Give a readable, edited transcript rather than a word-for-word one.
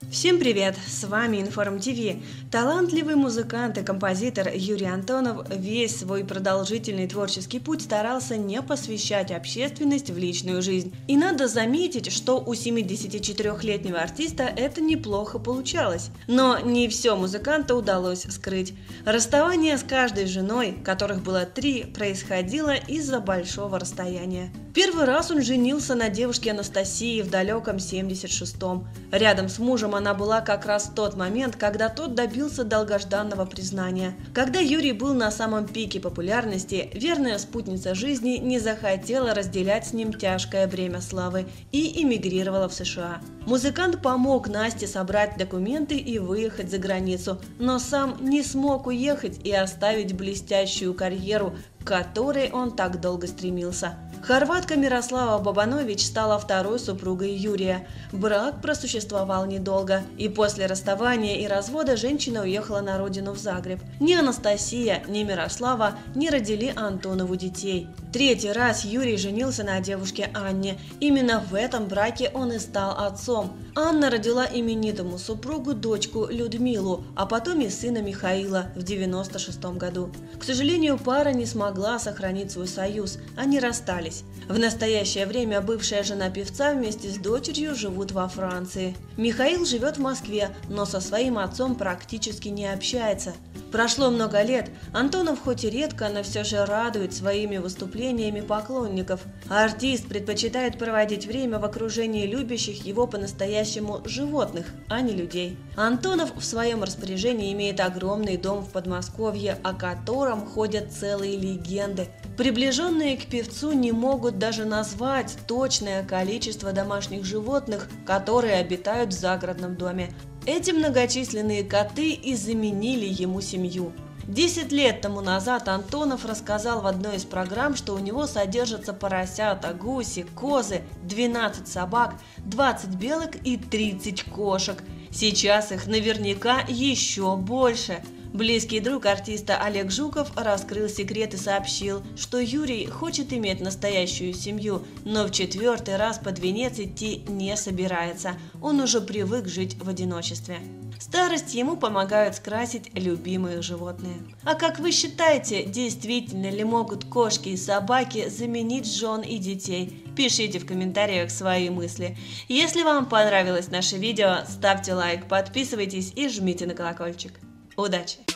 Всем привет! С вами Информ ТВ. Талантливый музыкант и композитор Юрий Антонов весь свой продолжительный творческий путь старался не посвящать общественность в личную жизнь. И надо заметить, что у 74-летнего артиста это неплохо получалось. Но не все музыканту удалось скрыть. Расставание с каждой женой, которых было 3, происходило из-за большого расстояния. Первый раз он женился на девушке Анастасии в далеком 76-м. Рядом с мужем она была как раз в тот момент, когда тот добился долгожданного признания. Когда Юрий был на самом пике популярности, верная спутница жизни не захотела разделять с ним тяжкое бремя славы и эмигрировала в США. Музыкант помог Насте собрать документы и выехать за границу, но сам не смог уехать и оставить блестящую карьеру, к которой он так долго стремился. Хорватка Мирослава Бабанович стала второй супругой Юрия. Брак просуществовал недолго, и после расставания и развода женщина уехала на родину в Загреб. Ни Анастасия, ни Мирослава не родили Антонову детей. Третий раз Юрий женился на девушке Анне. Именно в этом браке он и стал отцом. Анна родила именитому супругу дочку Людмилу, а потом и сына Михаила в 96 году. К сожалению, пара не смогла сохранить свой союз, они расстались. В настоящее время бывшая жена певца вместе с дочерью живут во Франции. Михаил живет в Москве, но со своим отцом практически не общается. Прошло много лет, Антонов хоть и редко, но все же радует своими выступлениями поклонников. Артист предпочитает проводить время в окружении любящих его по-настоящему животных, а не людей. Антонов в своем распоряжении имеет огромный дом в Подмосковье, о котором ходят целые легенды. Приближенные к певцу не могут даже назвать точное количество домашних животных, которые обитают в загородном доме. Эти многочисленные коты и заменили ему семью. 10 лет тому назад Антонов рассказал в одной из программ, что у него содержатся поросята, гуси, козы, 12 собак, 20 белок и 30 кошек. Сейчас их наверняка еще больше. Близкий друг артиста Олег Жуков раскрыл секрет и сообщил, что Юрий хочет иметь настоящую семью, но в 4-й раз под венец идти не собирается. Он уже привык жить в одиночестве. Старость ему помогают скрасить любимые животные. А как вы считаете, действительно ли могут кошки и собаки заменить жен и детей? Пишите в комментариях свои мысли. Если вам понравилось наше видео, ставьте лайк, подписывайтесь и жмите на колокольчик. Удачи!